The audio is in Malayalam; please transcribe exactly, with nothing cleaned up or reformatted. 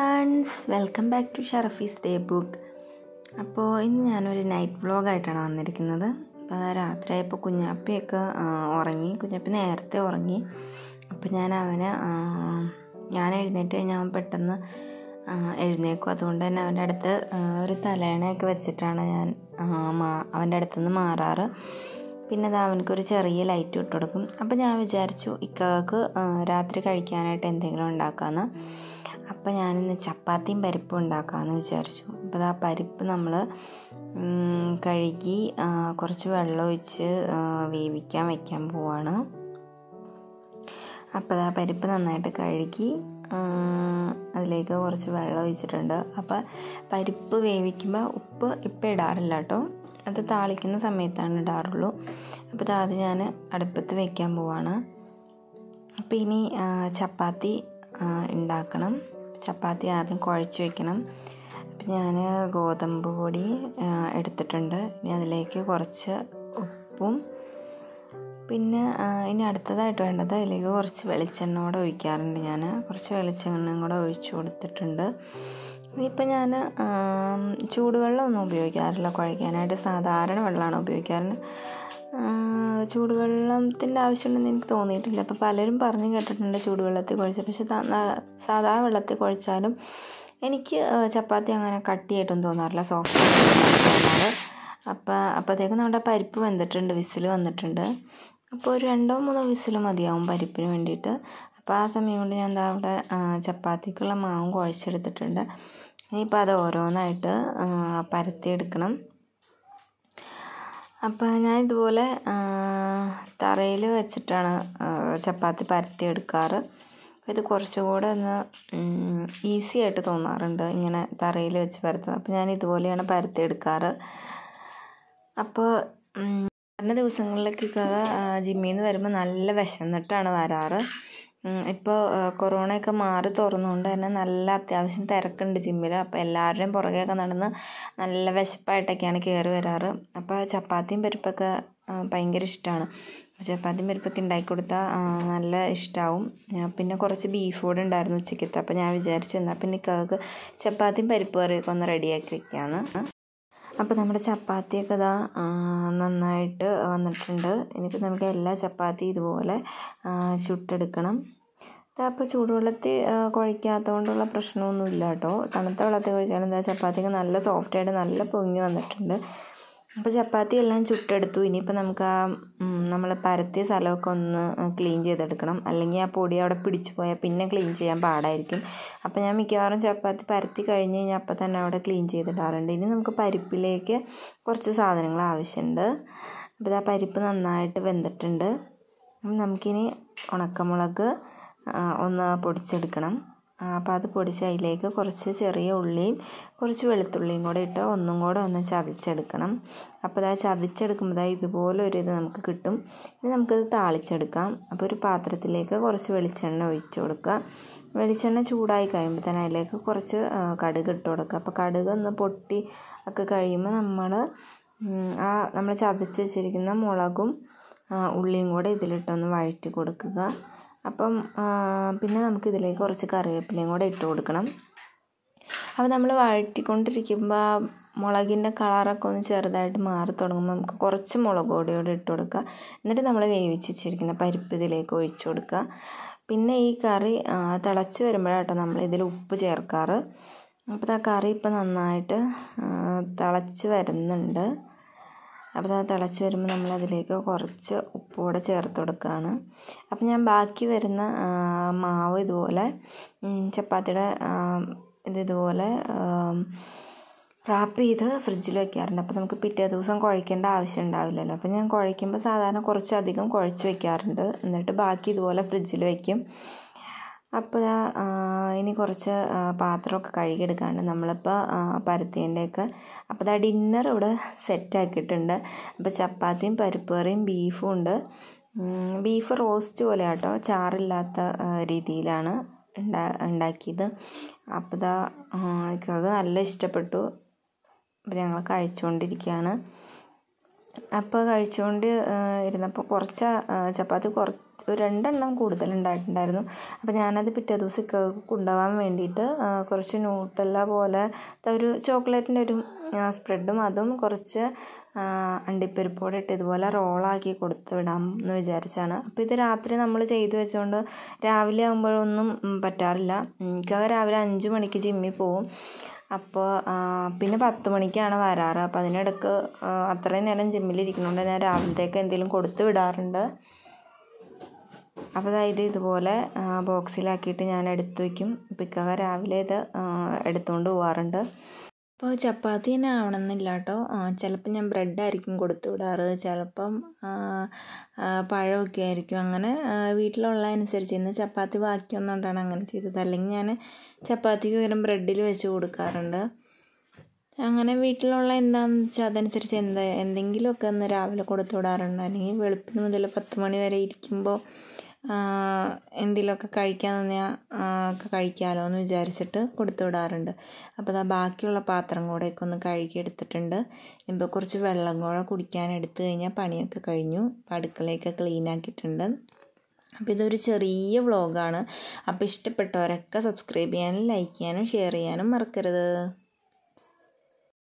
Friends, welcome back to Sharafi's day book. അപ്പോൾ ഇന്ന് ഞാനൊരു നൈറ്റ് വ്ലോഗായിട്ടാണ് വന്നിരിക്കുന്നത്. അപ്പോൾ രാത്രിയായപ്പോൾ കുഞ്ഞാപ്പിയൊക്കെ ഉറങ്ങി. കുഞ്ഞാപ്പി നേരത്തെ ഉറങ്ങി. അപ്പോൾ ഞാൻ അവനെ ഞാൻ എഴുന്നേറ്റ് കഴിഞ്ഞാൽ അവൻ പെട്ടെന്ന് എഴുന്നേക്കും. അതുകൊണ്ട് തന്നെ അവൻ്റെ അടുത്ത് ഒരു തലേണയൊക്കെ വെച്ചിട്ടാണ് ഞാൻ അവൻ്റെ അടുത്തുനിന്ന് മാറാറ്. പിന്നെ അത് അവനക്കൊരു ചെറിയ ലൈറ്റ് ഇട്ട് കൊടുക്കും. അപ്പോൾ ഞാൻ വിചാരിച്ചു ഇക്കാക്ക് രാത്രി കഴിക്കാനായിട്ട് എന്തെങ്കിലും ഉണ്ടാക്കാമെന്ന്. അപ്പോൾ ഞാനിന്ന് ചപ്പാത്തിയും പരിപ്പും ഉണ്ടാക്കാമെന്ന് വിചാരിച്ചു. അപ്പോൾ ആ പരിപ്പ് നമ്മൾ കഴുകി കുറച്ച് വെള്ളം ഒഴിച്ച് വേവിക്കാൻ വയ്ക്കാൻ പോവാണ്. അപ്പോൾ ആ പരിപ്പ് നന്നായിട്ട് കഴുകി അതിലേക്ക് കുറച്ച് വെള്ളം ഒഴിച്ചിട്ടുണ്ട്. അപ്പോൾ പരിപ്പ് വേവിക്കുമ്പോൾ ഉപ്പ് ഇപ്പം ഇടാറില്ല കേട്ടോ, അത് താളിക്കുന്ന സമയത്താണ് ഇടാറുള്ളൂ. അപ്പോൾ അത് ഞാൻ അടുപ്പത്ത് വയ്ക്കാൻ പോവാണ്. അപ്പോൾ ഇനി ചപ്പാത്തി ഉണ്ടാക്കണം. ചപ്പാത്തി ആദ്യം കുഴച്ച് വയ്ക്കണം. അപ്പം ഞാൻ ഗോതമ്പ് പൊടി എടുത്തിട്ടുണ്ട്. ഇനി അതിലേക്ക് കുറച്ച് ഉപ്പും പിന്നെ ഇനി അടുത്തതായിട്ട് വേണ്ടത് അതിലേക്ക് കുറച്ച് വെളിച്ചെണ്ണ കൂടെ ഒഴിക്കാറുണ്ട്. ഞാൻ കുറച്ച് വെളിച്ചെണ്ണയും കൂടെ ഒഴിച്ചു കൊടുത്തിട്ടുണ്ട്. ഇനിയിപ്പോൾ ഞാൻ ചൂടുവെള്ളമൊന്നും ഉപയോഗിക്കാറില്ല കുഴയ്ക്കാനായിട്ട്, സാധാരണ വെള്ളമാണ് ഉപയോഗിക്കാറ്. ചൂടുവെള്ളത്തിൻ്റെ ആവശ്യമുണ്ടെന്ന് എനിക്ക് തോന്നിയിട്ടില്ല. അപ്പോൾ പലരും പറഞ്ഞു കേട്ടിട്ടുണ്ട് ചൂടുവെള്ളത്തിൽ കുഴച്ച്, പക്ഷെ സാധാ വെള്ളത്തിൽ കുഴച്ചാലും എനിക്ക് ചപ്പാത്തി അങ്ങനെ കട്ടിയായിട്ടൊന്നും തോന്നാറില്ല, സോഫ്റ്റ് തോന്നാറ്. അപ്പോൾ അപ്പോഴത്തേക്കും നമ്മുടെ പരിപ്പ് വെന്തിട്ടുണ്ട്, വിസിൽ വന്നിട്ടുണ്ട്. അപ്പോൾ ഒരു രണ്ടോ മൂന്നോ വിസിൽ മതിയാവും പരിപ്പിന് വേണ്ടിയിട്ട്. അപ്പോൾ ആ സമയം കൊണ്ട് ഞാൻ എന്താ അവിടെ ചപ്പാത്തിക്കുള്ള മാവും കുഴച്ചെടുത്തിട്ടുണ്ട്. ഇനിയിപ്പോൾ അത് ഓരോന്നായിട്ട് പരത്തിയെടുക്കണം. അപ്പോൾ ഞാൻ ഇതുപോലെ തറയിൽ വെച്ചിട്ടാണ് ചപ്പാത്തി പരത്തിയെടുക്കാറ്. ഇത് കുറച്ചുകൂടെ ഒന്ന് ഈസി ആയിട്ട് തോന്നാറുണ്ട് ഇങ്ങനെ തറയിൽ വെച്ച് പരത്തുക. അപ്പോൾ ഞാൻ ഇതുപോലെയാണ് പരത്തിയെടുക്കാറ്. അപ്പോൾ വരുന്ന ദിവസങ്ങളിലേക്കൊക്കെ ജിമ്മിൽ നിന്ന് വരുമ്പോൾ നല്ല വിശന്നിട്ടാണ് വരാറ്. ഇപ്പോൾ കൊറോണയൊക്കെ മാറി തുറന്നുകൊണ്ട് തന്നെ നല്ല അത്യാവശ്യം തിരക്കുണ്ട് ജിമ്മിൽ. അപ്പോൾ എല്ലാവരുടെയും പുറകെയൊക്കെ നടന്ന് നല്ല വിശപ്പായിട്ടൊക്കെയാണ് കയറി വരാറ്. അപ്പോൾ ചപ്പാത്തിയും പരിപ്പൊക്കെ ഭയങ്കര ഇഷ്ടമാണ്. ചപ്പാത്തിയും പരിപ്പൊക്കെ ഉണ്ടാക്കി കൊടുത്താൽ നല്ല ഇഷ്ടമാവും. പിന്നെ കുറച്ച് ബീഫ് കൂടെ ഉണ്ടായിരുന്നു ഉച്ചയ്ക്കത്തെ. അപ്പോൾ ഞാൻ വിചാരിച്ചു എന്നാൽ പിന്നെ ഇക്കാക്ക് ചപ്പാത്തിയും പരിപ്പ് കറിയൊക്കെ ഒന്ന് റെഡിയാക്കി വെക്കാമെന്ന്. അപ്പോൾ നമ്മുടെ ചപ്പാത്തിയൊക്കെ ഇതാ നന്നായിട്ട് വന്നിട്ടുണ്ട്. ഇനിയിപ്പോൾ നമുക്ക് എല്ലാ ചപ്പാത്തി ഇതുപോലെ ചുട്ടെടുക്കണം. അപ്പോൾ ചൂടുവെള്ളത്തിൽ കുഴയ്ക്കാത്തത് കൊണ്ടുള്ള പ്രശ്നമൊന്നുമില്ല കേട്ടോ. തണുത്ത വെള്ളത്തിൽ കുഴച്ചാലും എന്താ ചപ്പാത്തിയൊക്കെ നല്ല സോഫ്റ്റായിട്ട് നല്ല പൊങ്ങി വന്നിട്ടുണ്ട്. അപ്പോൾ ചപ്പാത്തി എല്ലാം ചുട്ടെടുത്തു. ഇനിയിപ്പോൾ നമുക്ക് ആ നമ്മൾ പരത്തിയ സ്ഥലമൊക്കെ ഒന്ന് ക്ലീൻ ചെയ്തെടുക്കണം. അല്ലെങ്കിൽ ആ പൊടി അവിടെ പിടിച്ചു പോയാൽ പിന്നെ ക്ലീൻ ചെയ്യാൻ പാടായിരിക്കും. അപ്പോൾ ഞാൻ മിക്കവാറും ചപ്പാത്തി പരത്തി കഴിഞ്ഞ് കഴിഞ്ഞാൽ അപ്പം തന്നെ അവിടെ ക്ലീൻ ചെയ്തിടാറുണ്ട്. ഇനി നമുക്ക് പരിപ്പിലേക്ക് കുറച്ച് സാധനങ്ങൾ ആവശ്യമുണ്ട്. അപ്പോൾ ആ പരിപ്പ് നന്നായിട്ട് വെന്തിട്ടുണ്ട്. നമുക്കിനി ഉണക്കമുളക് ഒന്ന് പൊടിച്ചെടുക്കണം. അപ്പോൾ അത് പൊടിച്ച് അതിലേക്ക് കുറച്ച് ചെറിയ ഉള്ളിയും കുറച്ച് വെളുത്തുള്ളിയും കൂടെ ഇട്ട് ഒന്നും കൂടെ ഒന്ന് ചതച്ചെടുക്കണം. അപ്പോൾ അത് ചതച്ചെടുക്കുമ്പോൾ ഇതുപോലെ ഒരു ഇത് നമുക്ക് കിട്ടും. ഇനി നമുക്കത് താളിച്ചെടുക്കാം. അപ്പോൾ ഒരു പാത്രത്തിലേക്ക് കുറച്ച് വെളിച്ചെണ്ണ ഒഴിച്ചു കൊടുക്കുക. വെളിച്ചെണ്ണ ചൂടായി കഴിയുമ്പോൾ തന്നെ അതിലേക്ക് കുറച്ച് കടുക് ഇട്ട് കൊടുക്കുക. അപ്പോൾ കടുക് ഒന്ന് പൊട്ടി ഒക്കെ കഴിയുമ്പോൾ നമ്മൾ ആ നമ്മൾ ചതച്ച് വെച്ചിരിക്കുന്ന മുളകും ഉള്ളിയും കൂടെ ഇതിലിട്ടൊന്ന് വഴറ്റി കൊടുക്കുക. അപ്പം പിന്നെ നമുക്കിതിലേക്ക് കുറച്ച് കറിവേപ്പിലയും കൂടെ ഇട്ട് കൊടുക്കണം. അപ്പോൾ നമ്മൾ വഴറ്റിക്കൊണ്ടിരിക്കുമ്പോൾ മുളകിൻ്റെ കളറൊക്കെ ഒന്ന് ചെറുതായിട്ട് മാറി തുടങ്ങുമ്പോൾ നമുക്ക് കുറച്ച് മുളക് പൊടിയോടെ ഇട്ട് കൊടുക്കുക. എന്നിട്ട് നമ്മൾ വേവിച്ച് വെച്ചിരിക്കുന്ന പരിപ്പ് ഇതിലേക്ക് ഒഴിച്ചു കൊടുക്കുക. പിന്നെ ഈ കറി തിളച്ച് വരുമ്പോഴാട്ടോ നമ്മൾ ഇതിൽ ഉപ്പ് ചേർക്കാറ്. അപ്പോൾ ആ കറി ഇപ്പം നന്നായിട്ട് തിളച്ച് വരുന്നുണ്ട്. അപ്പോൾ അത് തിളച്ച് വരുമ്പോൾ നമ്മളതിലേക്ക് കുറച്ച് ഉപ്പ് കൂടെ ചേർത്ത് കൊടുക്കുകയാണ്. അപ്പം ഞാൻ ബാക്കി വരുന്ന മാവ് ഇതുപോലെ ചപ്പാത്തിയുടെ ഇത് ഇതുപോലെ റാപ്പ് ചെയ്ത് ഫ്രിഡ്ജിൽ വയ്ക്കാറുണ്ട്. അപ്പോൾ നമുക്ക് പിറ്റേ ദിവസം കുഴയ്ക്കേണ്ട ആവശ്യം ഉണ്ടാവില്ലല്ലോ. അപ്പോൾ ഞാൻ കുഴയ്ക്കുമ്പോൾ സാധാരണ കുറച്ചധികം കുഴച്ച് വയ്ക്കാറുണ്ട്. എന്നിട്ട് ബാക്കി ഇതുപോലെ ഫ്രിഡ്ജിൽ വയ്ക്കും. അപ്പോൾ ഇനി കുറച്ച് പാത്രമൊക്കെ കഴുകിയെടുക്കാണ്ട് നമ്മളിപ്പോൾ പരത്തിയതിൻ്റെയൊക്കെ. അപ്പോൾ ആ ഡിന്നർ ഇവിടെ സെറ്റാക്കിയിട്ടുണ്ട്. അപ്പോൾ ചപ്പാത്തിയും പരിപ്പ് കറിയും ബീഫും ഉണ്ട്. ബീഫ് റോസ്റ്റ് പോലെ കേട്ടോ, ചാറില്ലാത്ത രീതിയിലാണ് ഉണ്ടാ ഉണ്ടാക്കിയത്. അപ്പോൾ ഇതാ അത് നല്ല ഇഷ്ടപ്പെട്ടു. അപ്പോൾ ഞങ്ങൾ കഴിച്ചുകൊണ്ടിരിക്കുകയാണ്. അപ്പോൾ കഴിച്ചുകൊണ്ട് ഇരുന്നപ്പോൾ കുറച്ച് ചപ്പാത്തി കുറച്ച് ഒരു രണ്ടെണ്ണം കൂടുതലുണ്ടായിട്ടുണ്ടായിരുന്നു. അപ്പോൾ ഞാനത് പിറ്റേ ദിവസം കൊണ്ടുപോകാൻ വേണ്ടിയിട്ട് കുറച്ച് ന്യൂട്ടെല്ല പോലെ ഒരു ചോക്ലേറ്റിൻ്റെ ഒരു സ്പ്രെഡും അതും കുറച്ച് അണ്ടിപ്പരിപ്പോടെ ഇട്ട് ഇതുപോലെ റോളാക്കി കൊടുത്ത് വിടാം എന്ന് വിചാരിച്ചാണ്. അപ്പോൾ ഇത് രാത്രി നമ്മൾ ചെയ്തു വെച്ചുകൊണ്ട് രാവിലെ ആകുമ്പോഴൊന്നും പറ്റാറില്ല. എനിക്കൊക്കെ രാവിലെ അഞ്ച് മണിക്ക് ജിമ്മിൽ പോവും. അപ്പോൾ പിന്നെ പത്ത് മണിക്കാണ് വരാറ്. അപ്പോൾ അതിനിടയ്ക്ക് അത്രയും നേരം ജിമ്മിലിരിക്കുന്നതുകൊണ്ട് ഞാൻ രാവിലത്തേക്ക് എന്തെങ്കിലും കൊടുത്ത് വിടാറുണ്ട്. അപ്പോൾ അതായത് ഇതുപോലെ ബോക്സിലാക്കിയിട്ട് ഞാൻ എടുത്തു വയ്ക്കും. പിക്കൊക്കെ രാവിലെ ഇത് എടുത്തുകൊണ്ട് പോകാറുണ്ട്. അപ്പോൾ ചപ്പാത്തി തന്നെ ആവണമെന്നില്ല കേട്ടോ. ചിലപ്പോൾ ഞാൻ ബ്രെഡായിരിക്കും കൊടുത്തു വിടാറ്, ചിലപ്പം പഴമൊക്കെ ആയിരിക്കും. അങ്ങനെ വീട്ടിലുള്ള അനുസരിച്ച് ഇന്ന് ചപ്പാത്തി ബാക്കി വന്നുകൊണ്ടാണ് അങ്ങനെ ചെയ്തത്. അല്ലെങ്കിൽ ഞാൻ ചപ്പാത്തിക്ക് പകരം ബ്രെഡിൽ വെച്ച് കൊടുക്കാറുണ്ട്. അങ്ങനെ വീട്ടിലുള്ള എന്താണെന്ന് വെച്ചാൽ അതനുസരിച്ച് എന്താ എന്തെങ്കിലുമൊക്കെ ഒന്ന് രാവിലെ കൊടുത്തു വിടാറുണ്ട്. അല്ലെങ്കിൽ വെളുപ്പിന് മുതൽ പത്ത് മണി വരെ ഇരിക്കുമ്പോൾ എന്തെങ്കിലുമൊക്കെ കഴിക്കാൻ തന്നെയാൽ ഒക്കെ കഴിക്കാമല്ലോ എന്ന് വിചാരിച്ചിട്ട് കൊടുത്തു വിടാറുണ്ട്. അപ്പോൾ അതാ ബാക്കിയുള്ള പാത്രം കൂടെയൊക്കെ ഒന്ന് കഴുകി എടുത്തിട്ടുണ്ട്. ഇപ്പോൾ കുറച്ച് വെള്ളം കൂടെ കുടിക്കാൻ എടുത്തു കഴിഞ്ഞാൽ പണിയൊക്കെ കഴിഞ്ഞു. അപ്പോൾ അടുക്കളയൊക്കെ ക്ലീൻ ആക്കിയിട്ടുണ്ട്. അപ്പോൾ ഇതൊരു ചെറിയ വ്ളോഗാണ്. അപ്പോൾ ഇഷ്ടപ്പെട്ടവരൊക്കെ സബ്സ്ക്രൈബ് ചെയ്യാനും ലൈക്ക് ചെയ്യാനും ഷെയർ ചെയ്യാനും മറക്കരുത്.